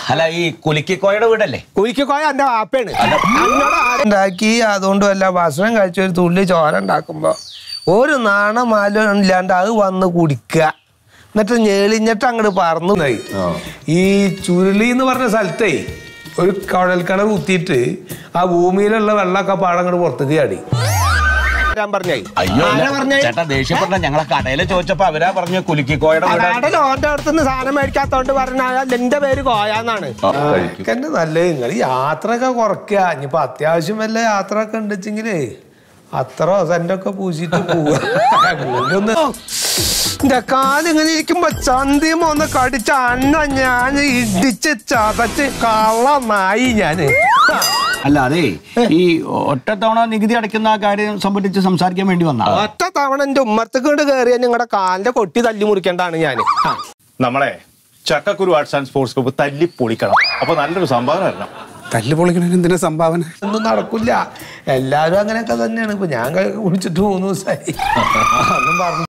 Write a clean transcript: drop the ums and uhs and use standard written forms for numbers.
അല്ല ഈ കുലിക്കോയുടെ വീടല്ലേ? കുലിക്കോയ എന്റെ വാപ്പയാണ് ഉണ്ടാക്കി. അതുകൊണ്ട് വല്ല ഭക്ഷണം കഴിച്ച ഒരു തുള്ളി ചോര ഉണ്ടാക്കുമ്പോ ഒരു നാണമാലും ഇല്ലാണ്ട് അത് വന്ന് കുടിക്കുക, എന്നിട്ട് ഞെളിഞ്ഞിട്ട് അങ്ങോട്ട് പറന്നു. ഈ ചുരുളി എന്ന് പറഞ്ഞ സ്ഥലത്തേ ഒരു കുഴൽക്കിണർ കുത്തിയിട്ട് ആ ഭൂമിയിലുള്ള വെള്ളമൊക്കെ പാടങ്ങോട്ട് പുറത്തേക്ക് ചാടി. ചേട്ടാ ദേഷ്യപ്പെട്ട ഞങ്ങളെ കടയില് ചോദിച്ചപ്പോ അവരാ പറഞ്ഞ കുലിക്കോയുടെ ഓന്റെ അടുത്തുനിന്ന് സാധനം മേടിക്കാത്തോണ്ട് പറഞ്ഞാൽ എന്റെ പേര് കോയാന്നാണ്. എന്റെ നല്ലത് നിങ്ങൾ ഈ യാത്രയൊക്കെ കുറയ്ക്കുക. ഇനിയിപ്പോ അത്യാവശ്യം വല്ല യാത്ര ഒക്കെ ഉണ്ടെച്ചെങ്കിലേ അത്ര സെന്റൊക്കെ പൂശിട്ട് പോവുക. എന്റെ കാലിങ്ങനെ ഇരിക്കുമ്പോ ചന്തിമ ഒന്ന് കടിച്ച അണ്ണ ഞാൻ ഇടിച്ച് ചതച്ച് കള്ളനായി ഞാന്. അല്ല അതെ, ഈ ഒറ്റത്തവണ നികുതി അടയ്ക്കുന്ന ആ കാര്യം സംബന്ധിച്ച് സംസാരിക്കാൻ വേണ്ടി വന്ന ഒറ്റ തവണ എന്റെ ഉമ്മറത്തേക്ക് കൊണ്ട് കയറിയാൽ നിങ്ങളുടെ കാലിന്റെ കൊട്ടി തല്ലി മുറിക്കേണ്ടാണ് ഞാൻ. നമ്മളെ ചക്കക്കുരു ആർട്സ് ആൻഡ് സ്പോർട്സ് ക്ലബ്ബ് തല്ലി പൊളിക്കണം. അപ്പൊ നല്ലൊരു സംഭാവന വരണം. തല്ലി പൊളിക്കണ എന്തിനാ സംഭാവന? ഒന്നും നടക്കില്ല. എല്ലാരും അങ്ങനെയൊക്കെ തന്നെയാണ്. ഇപ്പൊ ഞാൻ കുടിച്ചിട്ട് 3 ദിവസമായി. ഒന്നും പറഞ്ഞു